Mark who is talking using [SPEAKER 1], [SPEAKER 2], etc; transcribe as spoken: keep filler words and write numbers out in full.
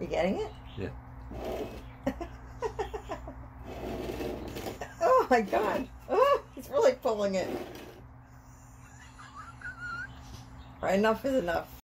[SPEAKER 1] You getting it?
[SPEAKER 2] Yeah.
[SPEAKER 1] Oh my God. Oh, he's really pulling it. Right, enough is enough.